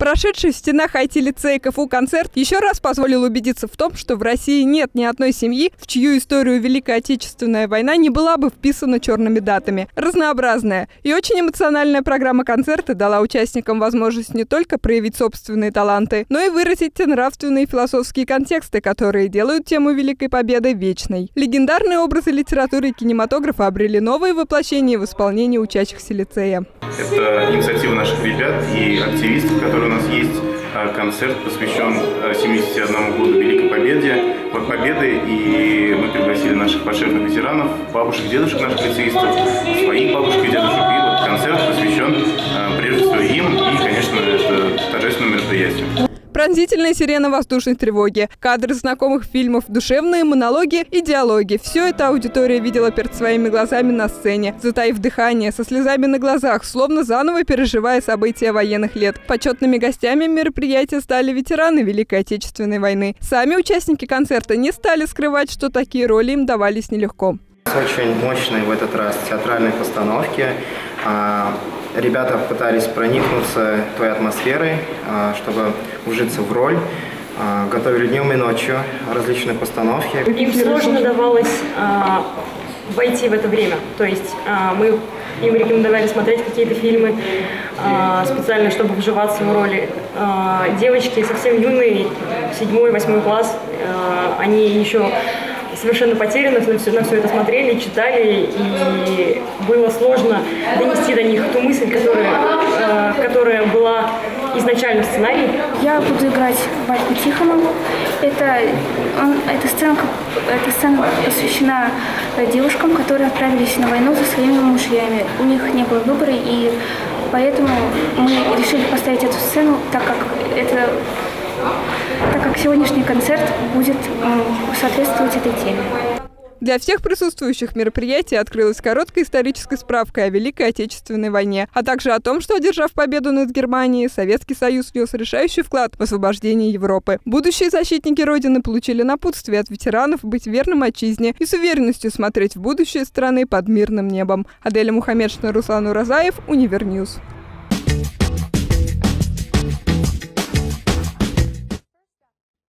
Прошедший в стенах IT-лицея КФУ концерт еще раз позволил убедиться в том, что в России нет ни одной семьи, в чью историю Великая Отечественная война не была бы вписана черными датами. Разнообразная и очень эмоциональная программа концерта дала участникам возможность не только проявить собственные таланты, но и выразить те нравственные и философские контексты, которые делают тему Великой Победы вечной. Легендарные образы литературы и кинематографа обрели новые воплощения в исполнении учащихся лицея. Это инициатива наших ребят и активистов, которые у нас есть. Концерт посвящен 71 году Великой Победы, и мы пригласили наших почетных ветеранов, бабушек, дедушек наших лицеистов, своих бабушек и дедушек. И вот концерт посвящен прежде всего им, и, конечно, это торжественное мероприятие. Пронзительная сирена воздушной тревоги, кадры знакомых фильмов, душевные монологи и диалоги. Все это аудитория видела перед своими глазами на сцене, затаив дыхание, со слезами на глазах, словно заново переживая события военных лет. Почетными гостями мероприятия стали ветераны Великой Отечественной войны. Сами участники концерта не стали скрывать, что такие роли им давались нелегко. Очень мощные в этот раз театральные постановки. Ребята пытались проникнуться той атмосферой, чтобы вжиться в роль. Готовили днем и ночью различные постановки. Им сложно давалось войти в это время. То есть мы им рекомендовали смотреть какие-то фильмы специально, чтобы вживаться в роли. Девочки совсем юные, 7-8 класс, они еще совершенно потеряны, на все это смотрели, читали, и было сложно донести до них ту мысль, которая была изначально в сценарии. Я буду играть Вальку Тихонову. Эта сцена посвящена девушкам, которые отправились на войну за своими мужьями. У них не было выбора, и поэтому мы решили поставить эту сцену, так как сегодняшний концерт будет соответствовать этой теме. Для всех присутствующих мероприятий открылась короткая историческая справка о Великой Отечественной войне, а также о том, что, одержав победу над Германией, Советский Союз внес решающий вклад в освобождение Европы. Будущие защитники Родины получили напутствие от ветеранов быть верным отчизне и с уверенностью смотреть в будущее страны под мирным небом. Аделя Мухаммедшина, Руслан Уразаев, Универньюз.